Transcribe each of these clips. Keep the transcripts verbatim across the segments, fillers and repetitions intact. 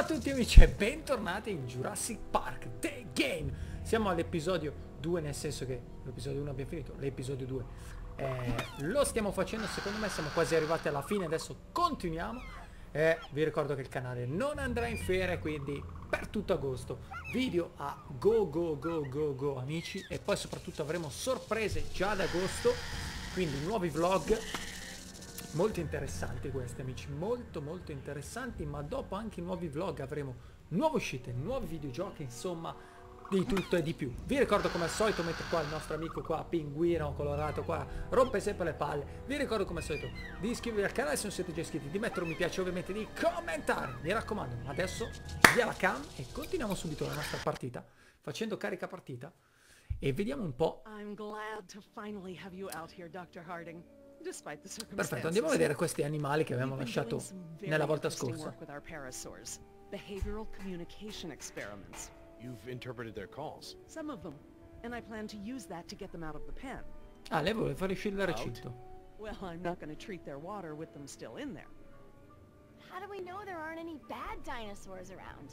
tutti amici e bentornati in Jurassic Park The Game. Siamo all'episodio due, nel senso che l'episodio uno abbiamo finito, l'episodio due eh, lo stiamo facendo, secondo me siamo quasi arrivati alla fine, adesso continuiamo. Eh, vi ricordo che il canale non andrà in ferie, quindi per tutto agosto video a go go go go go amici, e poi soprattutto avremo sorprese già ad agosto, quindi nuovi vlog molto interessanti questi amici, molto molto interessanti, ma dopo anche nuovi vlog avremo nuove uscite, nuovi videogiochi, insomma di tutto e di più. Vi ricordo come al solito, metto qua il nostro amico qua, pinguino colorato qua, rompe sempre le palle. Vi ricordo come al solito di iscrivervi al canale se non siete già iscritti, di mettere un mi piace, ovviamente di commentare, mi raccomando. Ma adesso via la cam e continuiamo subito la nostra partita, facendo carica partita e vediamo un po'. I'm glad to finally have you out here, doctor Harding. Perfetto, andiamo a vedere questi animali che avevamo lasciato nella volta scorsa. Behavioral communication experiments. You've interpreted their calls. Some of them, and I plan to use that to get them out of the pen. Ah, lei vuole fare uscire il recinto. Well, I'm not going to treat their water with them still in there. How do we know there aren't any bad dinosaurs around?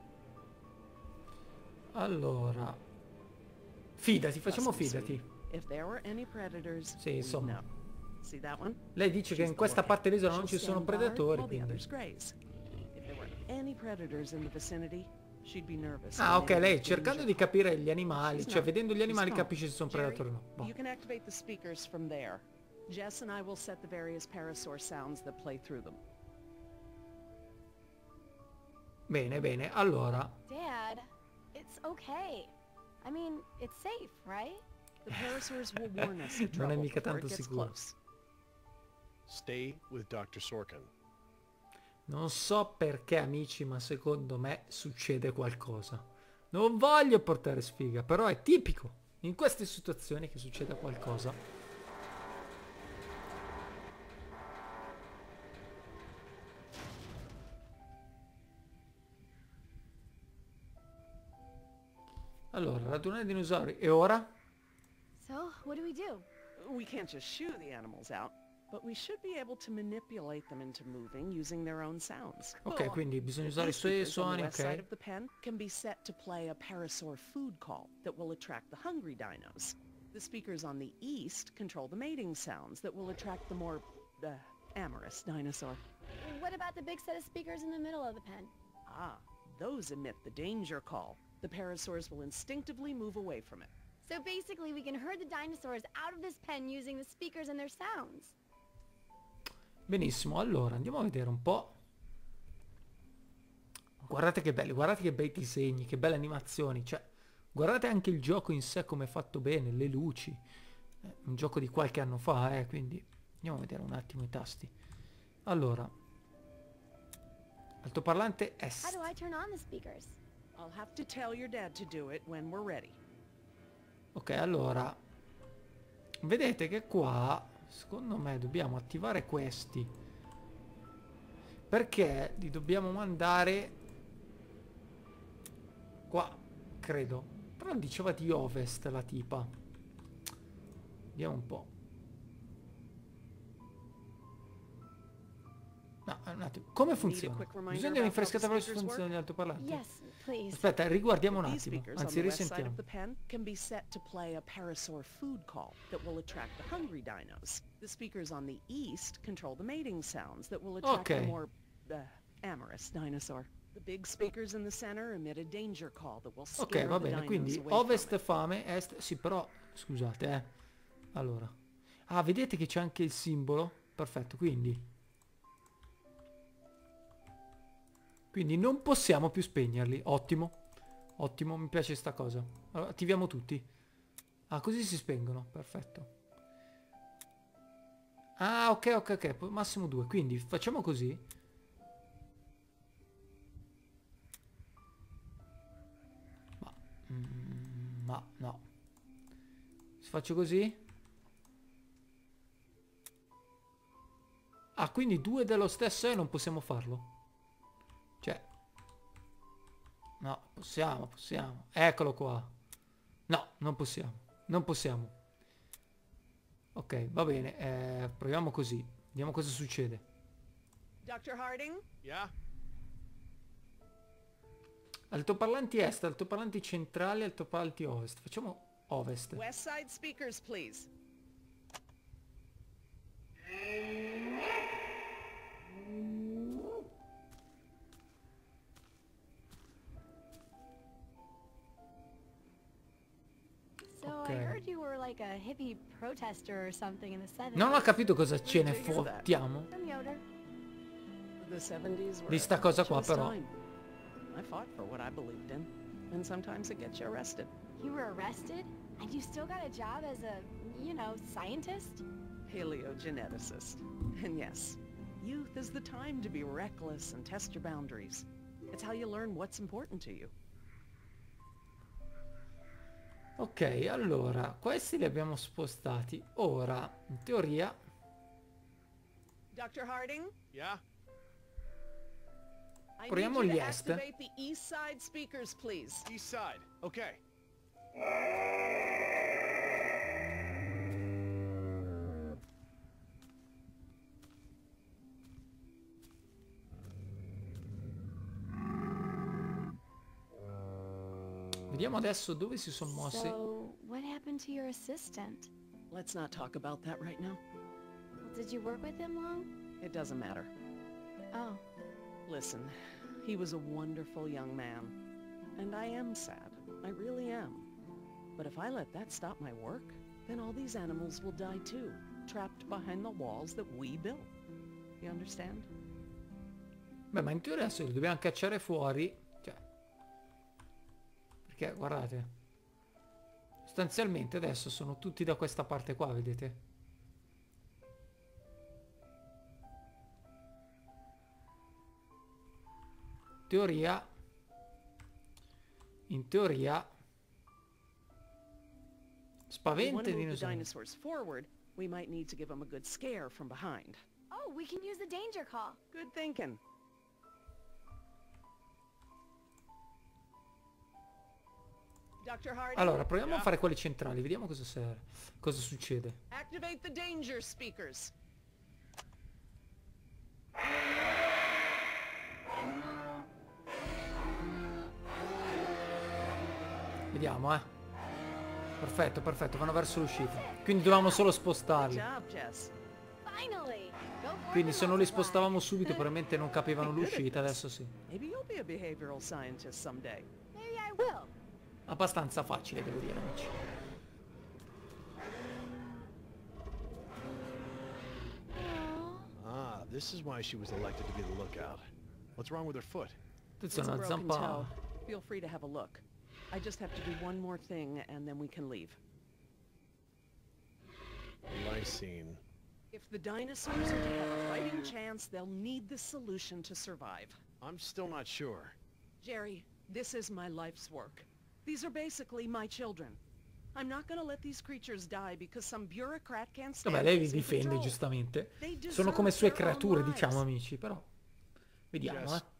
Allora, fidati, facciamo fidati. If there were any predators, sì, insomma. See that one? Lei dice che in questa parte dell'isola non ci sono predatori, quindi. Ah, ok, lei cercando di capire gli animali, cioè vedendo gli animali capisce se sono predatori o no. Boh. You can activate the speakers from there. Jess and I will set the various parasaur sounds that play through them. Bene, bene, allora. Dad, it's okay. I mean, it's safe, right? The parasaurs will warn us of non è trouble mica before tanto it gets sicuro. close. Stay with doctor Sorkin. Non so perché amici, ma secondo me succede qualcosa. Non voglio portare sfiga, però è tipico in queste situazioni che succeda qualcosa. Allora, radunare dinosauri. E ora? So, what do we do? We can't just shoo the animals out, but we should be able to manipulate them into moving using their own sounds. Ok, quindi bisogna usare i suoi suoni, ok. The side of the pen can be set to play a parasaur food call that will attract the hungry dinos. The speakers on the east control the mating sounds that will attract the more uh, amorous dinosaur. What about the big set of speakers in the middle of the pen? Ah, those emit the danger call. The parasaurs will instinctively move away from it. So basically we can herd the dinosaurs out of this pen using the speakers and their sounds. Benissimo, allora andiamo a vedere un po'. Guardate che belli, guardate che bei disegni, che belle animazioni, cioè guardate anche il gioco in sé come è fatto bene, le luci. Eh, un gioco di qualche anno fa, eh, quindi andiamo a vedere un attimo i tasti. Allora, altoparlante est. How do I turn on the speakers? I'll have to tell your dad to do it when we're ready. Ok, allora vedete che qua secondo me dobbiamo attivare questi, perché li dobbiamo mandare qua, credo. Però diceva di ovest la tipa. Vediamo un po'. No, un attimo. Come funziona? Bisogna rinfrescare la funzione degli altoparlanti. Yes, please. Aspetta, riguardiamo un attimo. Anzi, risentiamo. Can be set to play a parasaur food call that will attract the hungry dinos. The speakers on the east control the mating sounds that will attract Okay. the more uh, amorous dinosaur. The big speakers in the center emit a danger call that will scare Ok, va the bene, dinos quindi away from ovest it. fame, est... Sì, però, scusate, eh. Allora. Ah, vedete che c'è anche il simbolo? Perfetto, quindi... Quindi non possiamo più spegnerli. Ottimo. Ottimo, mi piace sta cosa. Allora, attiviamo tutti. Ah, così si spengono. Perfetto. Ah, ok, ok, ok. Massimo due. Quindi facciamo così. Ma... Mm, ma, no. Se faccio così. Ah, quindi due dello stesso e non possiamo farlo. Cioè, no, possiamo, possiamo. Eccolo qua. No, non possiamo. Non possiamo. Ok, va bene. Eh, proviamo così. Vediamo cosa succede. doctor Harding? Yeah? Altoparlanti est, altoparlanti centrali, altoparlanti ovest. Facciamo ovest. West side speakers, please. So I Okay. heard you were like a hippie protester or something in the seventies. Non ho capito cosa ce ne fottiamo From Yoder. The seventies were di sta cosa qua, a però. time. I fought for what I believed in, and sometimes it gets you arrested. You were arrested? And you still got a job as a, you know, scientist? Paleogeneticist. And yes, youth is the time to be reckless and test your boundaries. It's how you learn what's important to you. Ok, allora, questi li abbiamo spostati. Ora, in teoria... Doctor Harding? Yeah? I Proviamo need you gli to est. activate the east side speakers, please. East side. Okay. Vediamo adesso dove si sono mossi. So, what happened to your assistant? Let's not talk about that right now. Did you work with him long? It doesn't matter. Oh, Listen, he was a wonderful young man. And I am sad. I really am. But if I let that stop my work, then all these animals will die too, trapped behind the walls that we built. You understand? Beh, ma in teoria adesso li dobbiamo cacciare fuori. Cioè... Perché, guardate. Sostanzialmente adesso sono tutti da questa parte qua, vedete? Teoria... In teoria... If we want Spaventa to i move the dinosauri. dinosaurs forward, we might need to give them a good scare from behind. oh, we can use the danger call. Good thinking. Doctor Harding, Allora, proviamo a Yeah. fare quelli centrali, vediamo cosa serve. Cosa succede. activate the danger speakers. Vediamo, eh. Perfetto, perfetto, vanno verso l'uscita. Quindi dovevamo solo Good spostarli. job, Jess. Finally! Go for Quindi the se non li multiply. spostavamo subito probabilmente non capivano l'uscita, adesso sì. Maybe you'll be a behavioral scientist someday. Maybe I will. Abbastanza facile, devo dire, amici. Oh. Ah, this is why she was elected to be the lookout. What's wrong with her foot? Attenzione, It's a una broken zampa... toe. Feel free to have a look. I just have to do one more thing and then we can leave. Lysine. If the dinosaurs are to have a fighting chance, they'll need this solution to survive. I'm still not sure. Jerry, this is my life's work. These are basically my children. I'm not gonna let these creatures die because some bureaucrat can't stand Vabbè, lei li losing difende control. giustamente. They Sono deserve come sue their own creature, lives. diciamo, amici, però... Vediamo, Yes. eh.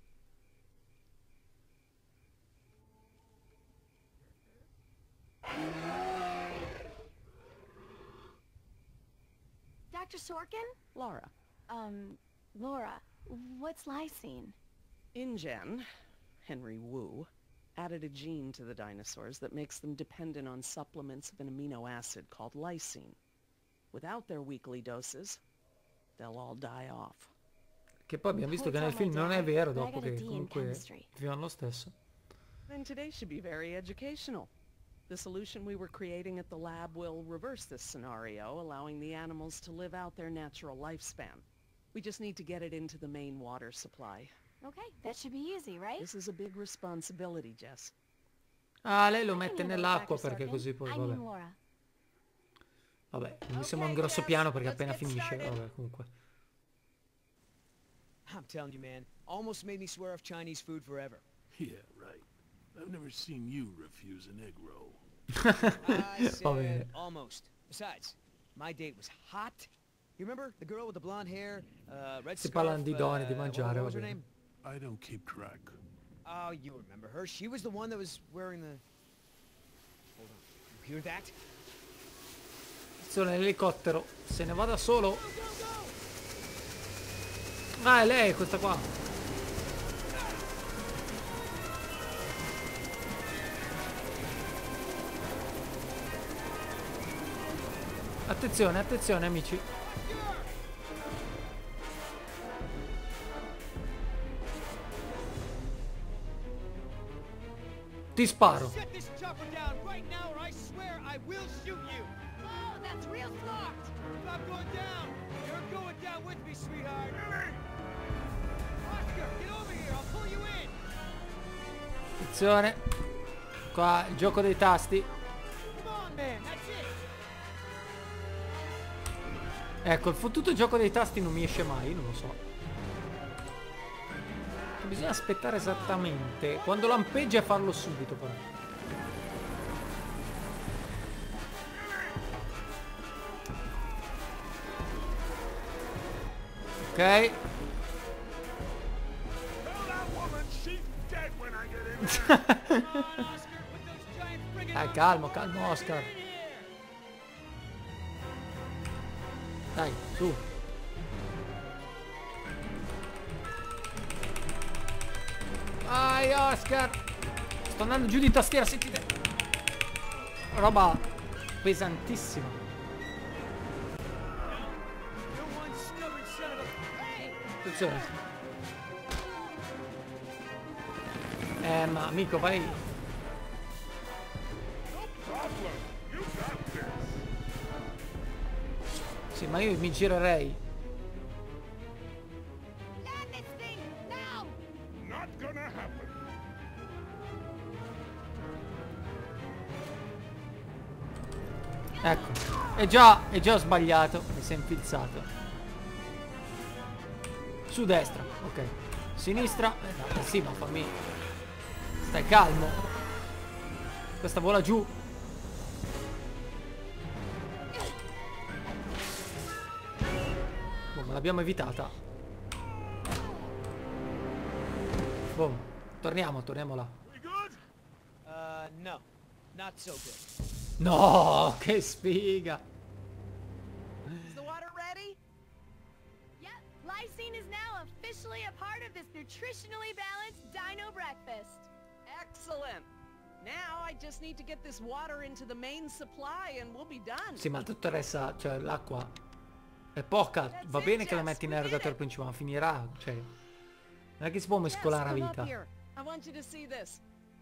Doctor Sorkin? Laura, Um, Laura, what's lysine? InGen, Henry Wu, added a gene to the dinosaurs that makes them dependent on supplements of an amino acid called lysine. Without their weekly doses, they'll all die off. Che poi abbiamo visto che nel film non è vero, dopo che comunque vivono lo stesso. Then today should be very educational. The solution we were creating at the lab will reverse this scenario, allowing the animals to live out their natural lifespan. We just need to get it into the main water supply. Okay, that should be easy, right? This is a big responsibility, Jess. Ah, lei lo I mette can handle it, nell'acqua Doctor perché Sorkin. così poi, I mean vabbè. Laura. Vabbè, mi sembra un Ok, grosso Jess, piano perché let's appena get finisce, started. vabbè, comunque. I'm telling you, man, almost made me swear off Chinese food forever. Yeah, right. I've never seen you refuse an egg roll. I Va bene. said almost. Besides, my date was hot. You remember the girl with the blonde hair, uh, red Si scarf? parlano di donne, di uh, what- mangiare, what was va her bene. name? I don't keep track. Oh, you remember her. She was the one that was wearing the... Hold on. You hear that? Attenzione, l'elicottero. Se ne va da solo. Ah, è lei, questa qua. Attenzione, attenzione amici. Ti sparo. Set this chopper down right now or I swear I will shoot you. Oh, that's real smart. If I'm going down, you're going down with me, sweetheart. Oscar, get over here. I'll pull you in. Attenzione. Qua il gioco dei tasti. Come on, man. That's it. Ecco, il fottuto gioco dei tasti non mi esce mai, non lo so. Bisogna aspettare esattamente quando lampeggia e farlo subito però. Ok. Dai, calmo, calmo Oscar. Dai, su. Vai Oscar. Sto andando giù di tastiera, sentite. Roba pesantissima. Attenzione. Eh ma amico vai. Sì, ma io mi girerei. Land this thing now. Not gonna happen. Ecco. È già, è già sbagliato. Mi si è infilzato. Su destra, ok. Sinistra. Eh, no, sì, ma fammi. Stai calmo. Questa vola giù. Boh, ma l'abbiamo evitata. Boom. Torniamo, torniamo là. We good? Uh, no. Not so good. No, che sfiga. Is the water ready? Yep, lysine is now officially a part of this nutritionally balanced dino breakfast. Excellent. Now I just need to get this water into the main supply and we'll be done. Sì, ma dottoressa, cioè l'acqua è poca. Va bene che la metti nell'erogatore principale, ma finirà, cioè. Non è che si può mescolare a Yes, come up vita. here. I want you to see this.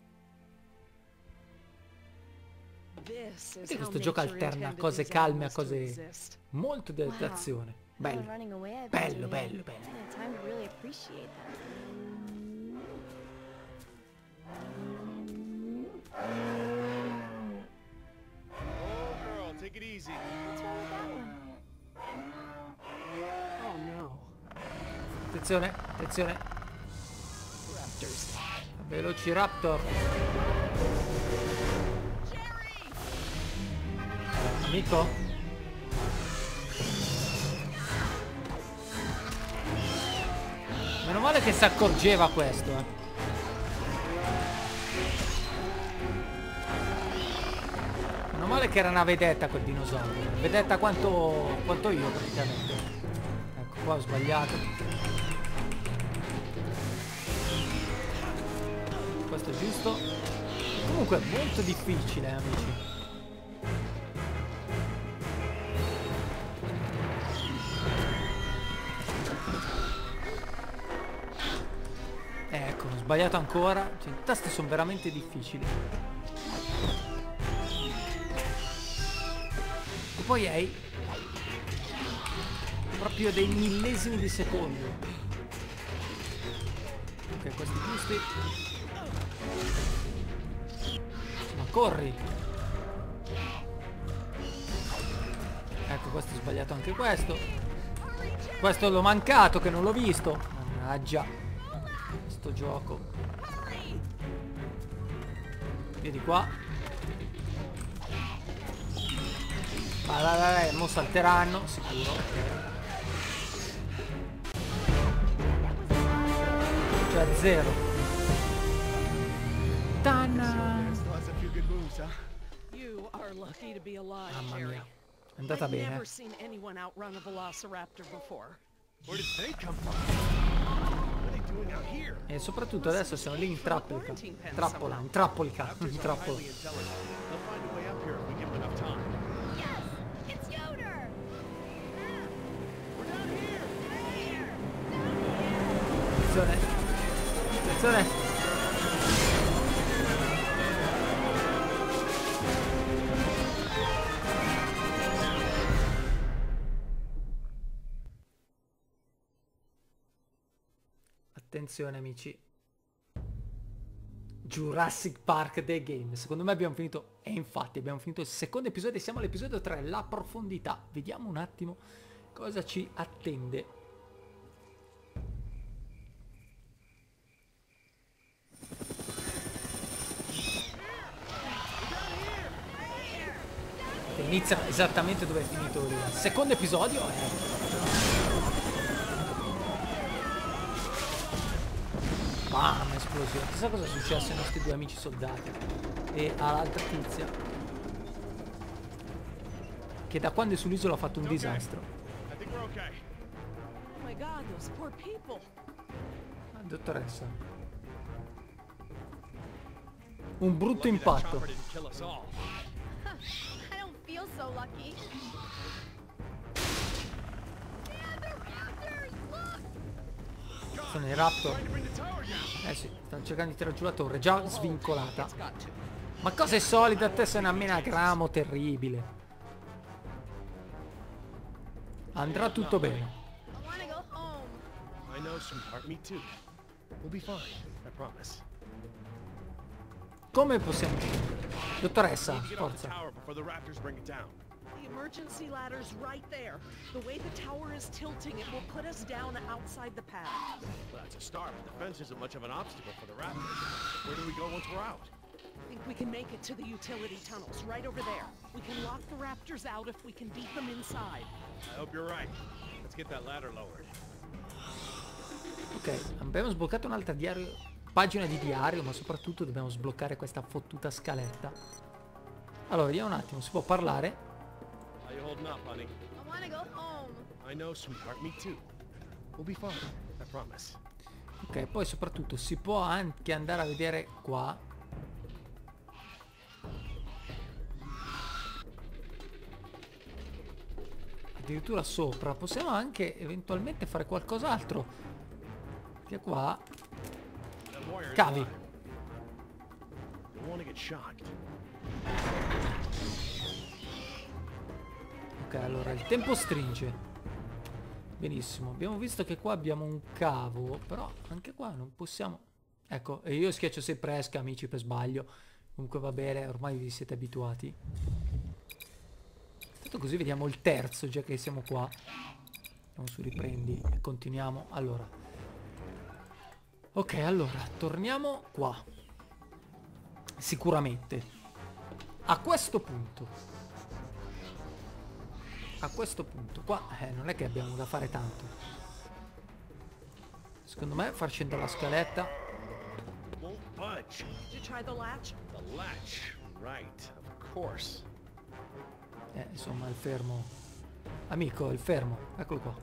This is Perché how questo gioco nature alterna intended cose these calme a animals to cose exist. molto di d'azione. While Bello. running away, I've been Bello, doing bello, it. bello. I didn't have time to really appreciate that. Oh, girl, take it easy. What's wrong with that one? Oh no. Attenzione, attenzione. Raptors. Velociraptor. Amico? Meno male che si accorgeva questo, eh. Meno male che era una vedetta quel dinosauro. Vedetta quanto, quanto io praticamente. Ecco, qua ho sbagliato. Questo è giusto. Comunque è molto difficile, amici. Ecco, ho sbagliato ancora. Cioè, i tasti sono veramente difficili. E poi è proprio dei millesimi di secondo. Ok, questi giusti. Ma corri. Ecco, questo è sbagliato anche questo. Questo l'ho mancato che non l'ho visto. Mannaggia. Sto gioco. Via di qua. Vai vai vai, vai. Mo salteranno, sicuro. Cioè zero. Tana. Still has a few good moves, huh? You are lucky to be alive, Mamma Jerry. mia. È andata I've bene. never seen anyone outrun a velociraptor before. Where did they come from? What are they doing out here? E soprattutto adesso siamo lì in trappola. Trappola, in trappolica. In Raptors are trappola. highly intelligent. They'll find a way up here if we give them enough time. Yes, it's Yoder! Attenzione. Attenzione. Attenzione amici. Jurassic Park The Game. Secondo me abbiamo finito. E infatti abbiamo finito il secondo episodio e siamo all'episodio tre. La profondità. Vediamo un attimo cosa ci attende. Che inizia esattamente dove è finito il secondo episodio. Eh. Bam, esplosione. Chissà cosa è successo ai nostri due amici soldati e all'altra tizia che da quando è sull'isola ha fatto un disastro. Oh my God, those poor people. Ah, dottoressa. Un brutto impatto. I don't feel so lucky. Man, the raptors! Look! Sono i Raptor. Eh sì, stanno cercando di tirare giù la torre, già svincolata. Ma cosa è solida? A te sei un amenagramo terribile. Andrà tutto bene. I wanna go home. I know, sweetheart. Me too. We'll be fine. I promise. Come possiamo uscire? Dottoressa, Get off the forza. tower before the raptors bring it down. The emergency ladder's right there. The way the tower is tilting, it will put us down outside the pad. Well, that's a start, but the fence isn't much of an obstacle for the raptors. Where do we go once we're out? I think we can make it to the utility tunnels, right over there. We can lock the raptors out if we can beat them inside. I hope you're right. Let's get that ladder lowered. Ok, abbiamo sbloccato un'altra diario, pagina di diario, ma soprattutto dobbiamo sbloccare questa fottuta scaletta. Allora, vediamo un attimo, si può parlare? How you holding up, honey? I wanna go home. I know, sweetheart. Me too. We'll be fine. I promise. Ok, poi soprattutto si può anche andare a vedere qua. Addirittura sopra. Possiamo anche eventualmente fare qualcos'altro. Perché qua... That warrior is Cavi. alive. Don't want to get shocked. Ok, allora il tempo stringe. Benissimo, abbiamo visto che qua abbiamo un cavo, però anche qua non possiamo... Ecco, e io schiaccio sempre esca, amici, per sbaglio. Comunque va bene, ormai vi siete abituati. Tanto così vediamo il terzo, già che siamo qua. Andiamo su riprendi e continuiamo. Allora. Ok, allora, torniamo qua. Sicuramente. A questo punto... A questo punto qua eh, non è che abbiamo da fare tanto. Secondo me far scendere la scaletta. Won't budge. Did you try the latch? The latch. Right. Of course. Eh, insomma, il fermo. Amico, il fermo. Eccolo qua.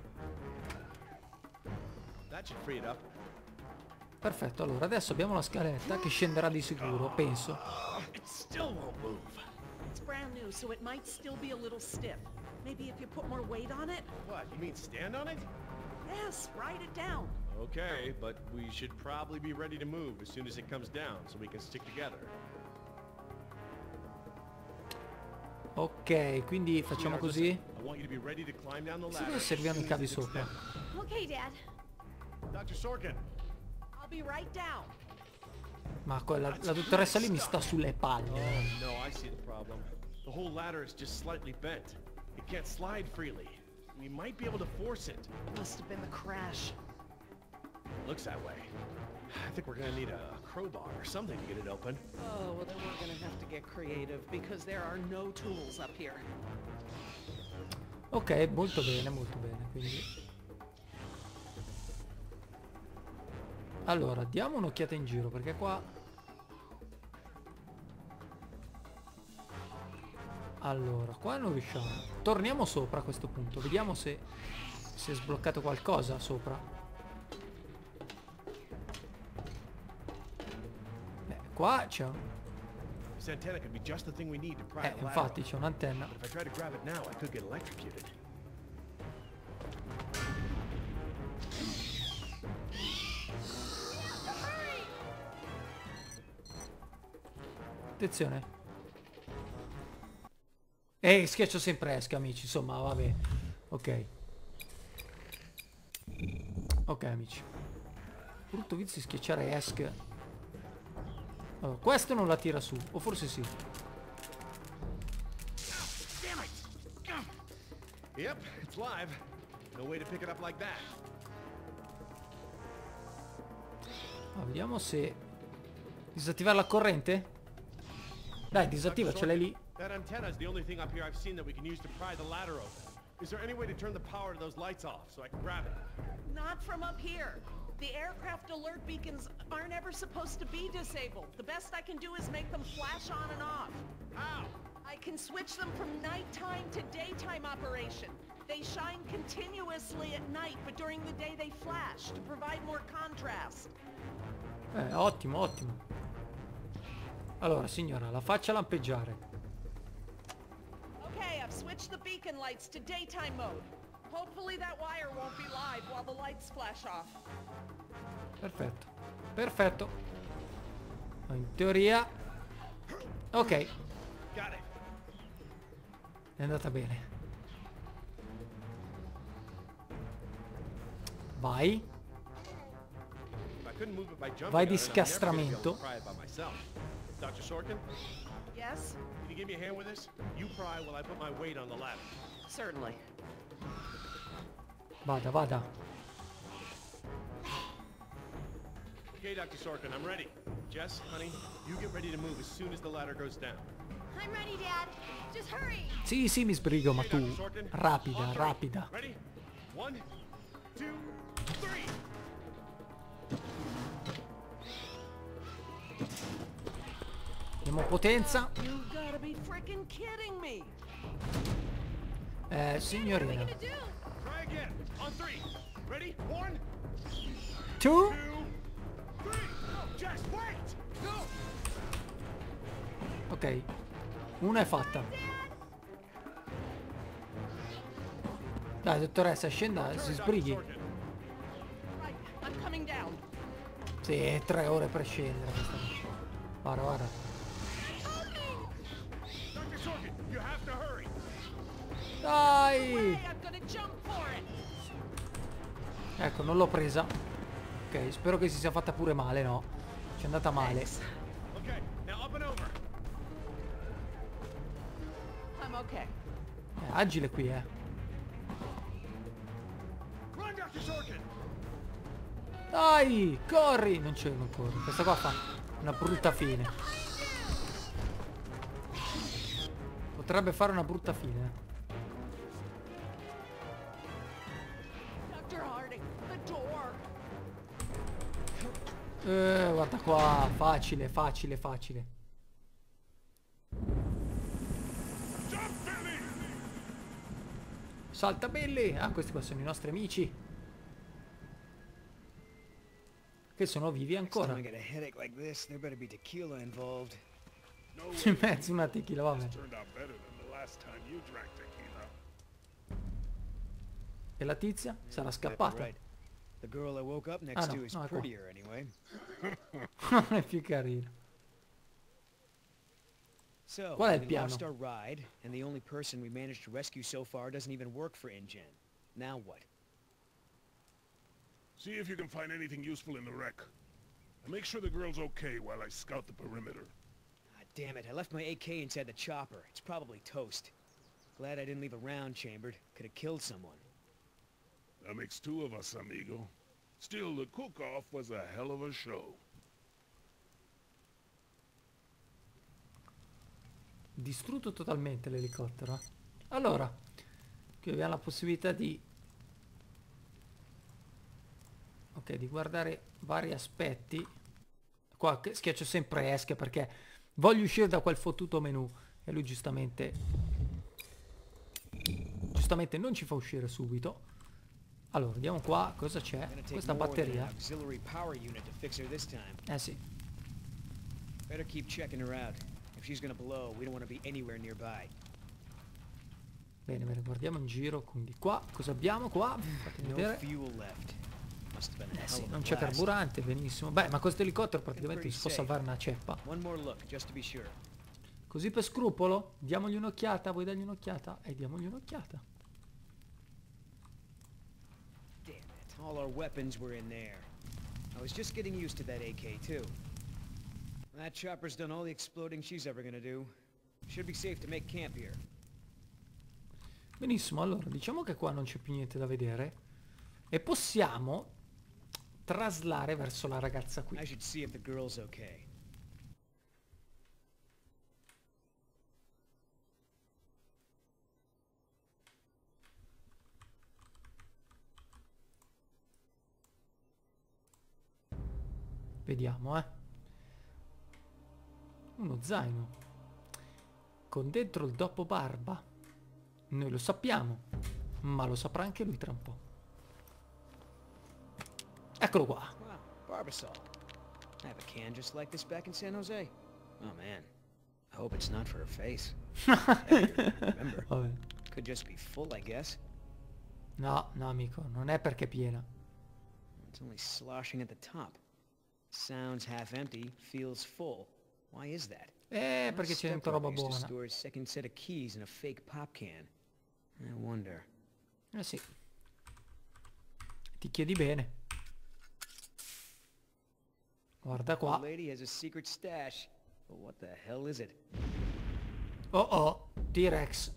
That should free it up. Perfetto, allora adesso abbiamo la scaletta che scenderà di sicuro, penso. It still won't move. It's brand new, so it might still be a little stiff. Maybe if you put more weight on it? What? You mean stand on it? Yes, write it down. Okay, but we should probably be ready to move as soon as it comes down so we can stick together. Ok, quindi facciamo così. I want you to be ready to climb down the Sì, ladder. dove serviranno i cavi as soon as sopra? it's Okay, Dad. down. Doctor Sorkin. I'll be right down. Ma quella, la dottoressa lì mi sta sulle palle. Oh no, I see the problem. The whole ladder is just slightly bent. It can't slide freely. We might be able to force it. Must have been the crash. Looks that way. I think we're gonna need a crowbar or something to get it open. Oh, well then we're gonna have to get creative because there are no tools up here. Ok, molto bene, molto bene. Quindi... Allora, diamo un'occhiata in giro perché qua... Allora, qua non riusciamo. Torniamo sopra a questo punto. Vediamo se si è sbloccato qualcosa sopra. Beh, qua c'è un... This antenna could be just the thing we need to pry Eh, the ladder infatti off. c'è un'antenna. But if I try to grab it now, I could get electrocuted. Attenzione. E schiaccio sempre esca, amici. Insomma, vabbè. Ok. Ok, amici. Brutto vizio di schiacciare esc. Allora, questo non la tira su. O forse sì. Yep, it's live. No way to pick it up like that. Ah, vediamo se... Disattivare la corrente? Dai, disattiva, ce l'hai lì. That antenna is the only thing up here I've seen that we can use to pry the ladder open. Is there any way to turn the power to those lights off so I can grab it? Not from up here. The aircraft alert beacons aren't ever supposed to be disabled. The best I can do is make them flash on and off. How? I can switch them from nighttime to daytime operation. They shine continuously at night, but during the day they flash to provide more contrast. Eh, ottimo, ottimo. Allora, signora, la faccia lampeggiare. Okay, I've switched the beacon lights to daytime mode. Hopefully that wire won't be live while the lights flash off. Perfetto. Perfetto. In teoria... Ok. Got it. È andata bene. Vai. If I couldn't move it by jumping Vai on di it, I'm never gonna be able to scastramento. pry it by myself. Doctor Sorkin, Yes? can you give me a hand with this? You pry while I put my weight on the ladder. Certainly. Vada, vada. Okay, Doctor Sorkin, I'm ready. Jess, honey, you get ready to move as soon as the ladder goes down. I'm ready, Dad. Just hurry. Sì, sì, mi sbrigo, ma Okay, tu... Doctor Sorkin, Rapida, on three. rapida. Ready? One, two, three. Diamo potenza. You gotta be freaking kidding me! Eh, What are we signorina. gonna do? Try again. On three. Ready? One, Tu? two, three. No, Jess, wait! Go! Ok. Una è fatta. Dai, dottoressa, scenda, si sbrighi. Right, I'm coming down. Sì, tre ore per scendere questa. Guarda, guarda. Doctor Sorkin, you have to hurry. Dai! Hey, I'm gonna jump for it! Ecco, non l'ho presa. Ok, spero che si sia fatta pure male, no? Ci è andata male. Okay, now up and over. I'm okay. È agile qui, eh. Run, Doctor Sorkin. Dai, corri! Non c'è, non corri. Questa qua fa una brutta fine. Potrebbe fare una brutta fine. Doctor Harding, the door! Eh, guarda qua, facile, facile, facile. Salta Billy! Ah, questi qua sono i nostri amici. Che sono vivi ancora. Next time I get a headache like this, there better be tequila involved. No In way. mezzo una tequila, vabbè. This turned out better than the last time you drank tequila. E la tizia sarà Exactly scappata. right. The girl I woke up next Ah, no, to is no, è qua. prettier anyway. Non è più carino. So, Qual è il we piano? lost our ride, and the only person we managed to rescue so far doesn't even work for InGen. Now what? See if you can find anything useful in the wreck. And make sure the girl's okay while I scout the perimeter. Ah, damn it, I left my A K inside the chopper. It's probably toast. Glad I didn't leave a round chambered. Could have killed someone. That makes two of us, amigo. Still, the cook-off was a hell of a show. Distrutto totalmente l'elicottero. Allora, qui abbiamo la possibilità di... Ok, di guardare vari aspetti. Qua che schiaccio sempre esca perché voglio uscire da quel fottuto menu. E lui giustamente... Giustamente non ci fa uscire subito. Allora, vediamo qua cosa c'è. Gonna take Questa more than an batteria. auxiliary power unit to fix her this time. Eh sì. Better keep checking her out. If she's gonna blow, we don't want to be anywhere nearby. Bene, bene, guardiamo in giro. Quindi qua, cosa abbiamo qua? Fatemi No vedere. fuel left. Must have been a Eh hell sì, of a non c'è blast. carburante, benissimo. Beh, ma questo elicottero praticamente si può salvare una ceppa. One more look, just to be sure. Così per scrupolo? Diamogli un'occhiata, vuoi dargli un'occhiata? E diamogli un'occhiata. Damn it, all our weapons were in there. I was just getting used to that A K too. That chopper's done all the exploding she's ever gonna do. Should be safe to make camp here. Benissimo, allora diciamo che qua non c'è più niente da vedere e possiamo traslare verso la ragazza qui. I should see if the girl's okay. Vediamo, eh. Uno zaino con dentro il dopo barba. Noi lo sappiamo, ma lo saprà anche lui tra un po'. Eccolo qua. Wow, Barbasol. I have a can just like this back in San Jose. Oh man, I hope it's not for her face. Heavier, remember? Vabbè. Could just be full, I guess. No, no amico, non è perché è piena. It's only sloshing at the top. Sounds half empty, feels full. Why is that? Eh, perché c'è dentro roba Used to buona. store his second set of keys in a fake pop can. I wonder. Eh sì. Ti chiedi bene. Guarda The qua. lady has a secret stash. But what the hell is it? Oh oh, T-Rex.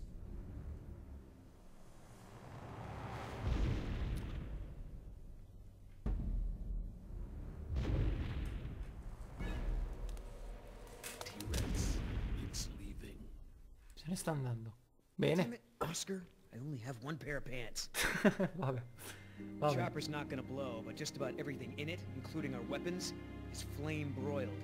T-Rex, it's leaving. Se ne sta andando. Damn Bene. it, Oscar. I only have one pair of pants. Vabbè. The Vabbè. chopper's not gonna blow, but just about everything in it, including our weapons, is flame broiled.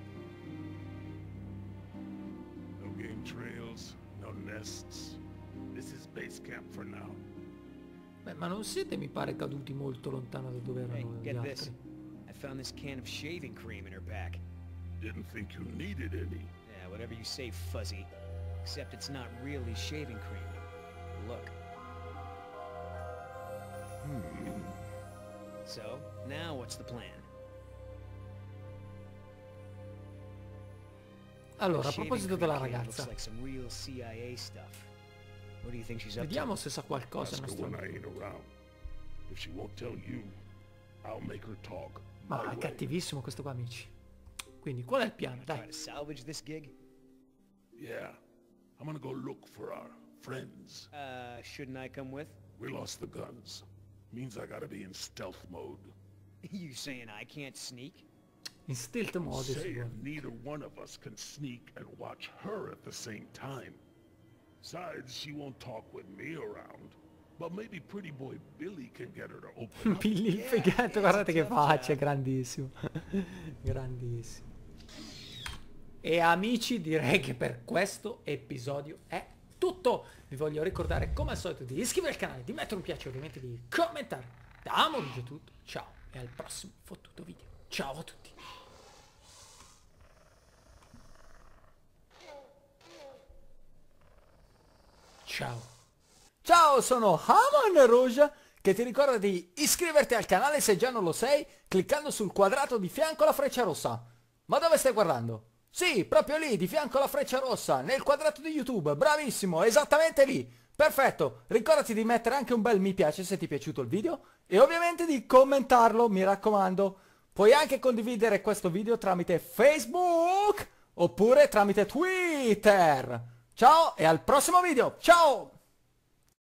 No game trails, no nests. This is base camp for now. Beh, ma non siete, mi pare, caduti molto lontano da dove Hey, erano gli get this. altri. I found this can of shaving cream in her back. Didn't think you needed any. Yeah, whatever you say, Fuzzy. Except it's not really shaving cream. Look. Hmm. So, now what's the plan? Allora, a Shaving proposito cream della can ragazza, looks like some real C I A stuff. What do you think she's up vediamo to? se sa qualcosa il Ask her nostro when I amico. ain't around. If she won't tell you, I'll make her talk. Ma my è way. cattivissimo questo qua, amici. Quindi, qual è il piano? Try Dai. to salvage this gig? Yeah. I'm gonna go look for our friends. Uh, shouldn't I come with? We lost the guns. Means I gotta be in stealth mode. You saying I can't sneak? In stealth mode, Saying sicuro. neither one of us can sneak and watch her at the same time. Besides, she won't talk with me around. But maybe pretty boy Billy can get her to open up. Billy il fegato, guardate che faccia, grandissimo. Grandissimo. E amici, direi che per questo episodio è tutto. Vi voglio ricordare come al solito di iscrivervi al canale, di mettere un piace, ovviamente di commentare. Da Amorigio è tutto, ciao e al prossimo fottuto video. Ciao a tutti. Ciao. Ciao, sono Hamon Rouge che ti ricorda di iscriverti al canale se già non lo sei cliccando sul quadrato di fianco alla freccia rossa. Ma dove stai guardando? Sì, proprio lì, di fianco alla freccia rossa, nel quadrato di YouTube, bravissimo, esattamente lì. Perfetto, ricordati di mettere anche un bel mi piace se ti è piaciuto il video e ovviamente di commentarlo, mi raccomando. Puoi anche condividere questo video tramite Facebook oppure tramite Twitter. Ciao e al prossimo video, ciao!